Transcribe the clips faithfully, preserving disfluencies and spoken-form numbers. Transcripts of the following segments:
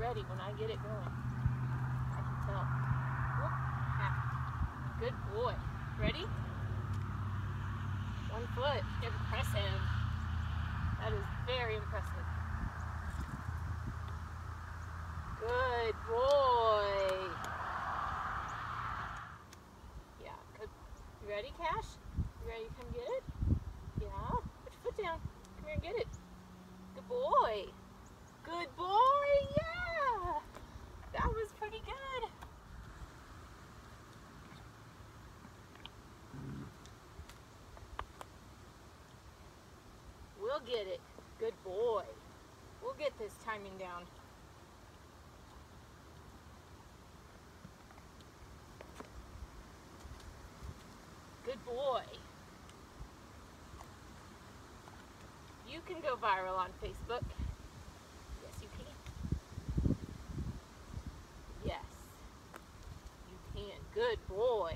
ready when I get it going. I can tell. Whoop. Ah. Good boy. Ready? One foot. Impressive. That is very impressive. Good boy. Yeah, good. You ready, Cash? You ready to come get it? Yeah. Put your foot down. Come here and get it. Good boy. Good boy. Yeah. That was pretty good. We'll get it. Good boy. We'll get this timing down. Good boy. You can go viral on Facebook. Yes, you can. Yes, you can. Good boy.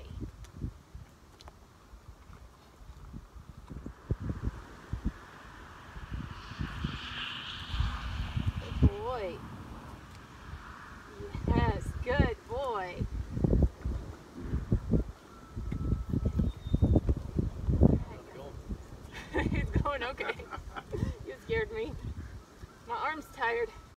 Good boy. Yes, good boy. He's going okay. You scared me. My arm's tired.